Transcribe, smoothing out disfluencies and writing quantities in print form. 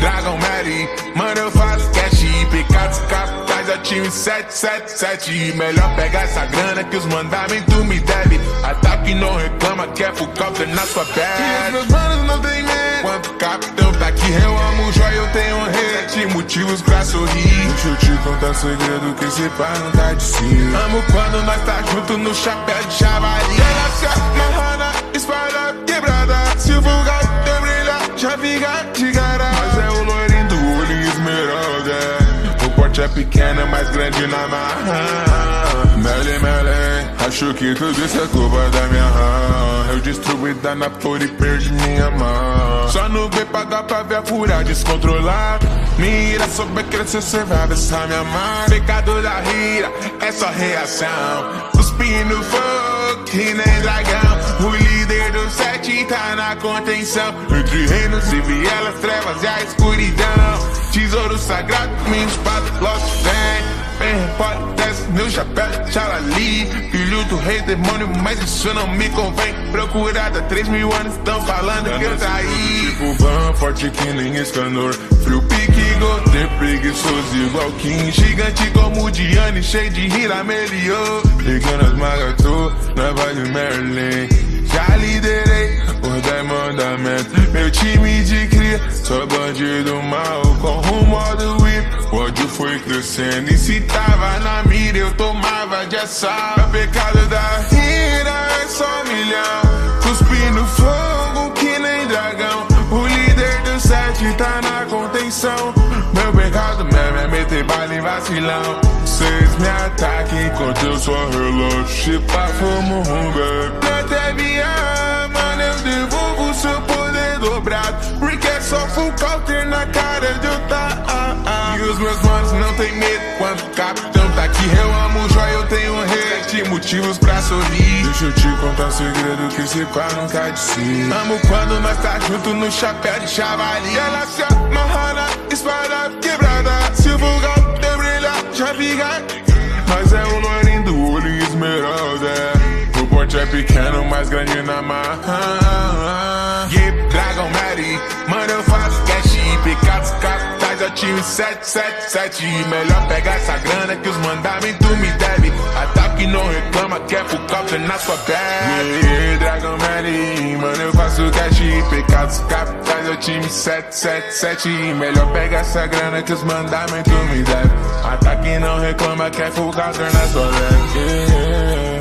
Dragon Mary, mano, eu faço cash. Pecados capitais, eu time 777. Melhor pegar essa grana que os mandamentos me devem. Ataque não reclama, quer full counter na sua bad. E os meus manos não tem medo. Quanto capitão tá aqui, eu amo joia, eu tenho um rei. 7 motivos pra sorrir. Deixa eu te contar segredo que esse pá não tá de si. Amo quando nós tá junto no chapéu de chavali. Ela se amarra na espada quebrada. Se o vulgar te brilha, já fica de cara. Mas é o loirinho do olho esmeralda. O porte é pequeno, é mais grande na marra. Mele, mele, acho que tudo isso é culpa da minha rã. Eu destruí da Napoli e perdi minha mão. Só no B pagar pra ver a fúria descontrolar. Mira sobre crescer, cê vai ver essa minha mão. Pecado da rira, é só reação. Cuspindo fogo, que nem dragão. O líder do 7 tá na contenção. Entre reinos e vielas, trevas e a escuridão. Tesouro sagrado, minha espada, lost fan. Bem repórter, meu chapéu de Xalali. Filho do rei demônio, mas isso não me convém. Procurada 3.000 anos, tão falando que eu traí. Tipo Van, forte que nem Escanor. Frio pique, gote, preguiçoso igual Kim. Gigante como Diane, cheio de rira, meliô. Pequenas magatô, na Vale Merlin. Já liderei os 10 mandamentos. Meu time de cria, só bandido mal com rumo do whip. O ódio foi crescendo e se tava na mira eu tomava de assalto. O pecado da rira é só milhão. Cuspindo fogo que nem dragão. O líder do 7 tá na contenção. Meu pecado mesmo é meter bala em vacilão. Vocês me atacam enquanto eu só relojo. Chipa fumo baby. Até viar, mano, eu devolvo seu poder dobrado. Porque é só full counter na cara de otário. E os meus manos não tem medo quando o capitão tá aqui. Eu amo joia, eu tenho um rei. 7 motivos pra sorrir. Deixa eu te contar um segredo que esse pá não cai de si. Amo quando nós tá junto no chapéu de chavali. Ela se amarra na espada quebrada. Se o vulgar te brilha, já fica. Mas é o loirinho do olho esmeralda. O porte é pequeno, mais grande na marra. Dragon Mary, mano, eu faço cash. Pecados capitais, eu time 777. Melhor pegar essa grana que os mandamentos me devem. Ataque não reclama, quer full counter na sua bad. Dragon Mary, mano, eu faço cash. Pecados capitais, eu time 777. Melhor pegar essa grana que os mandamentos me devem. Ataque não reclama, quer full counter na sua bad.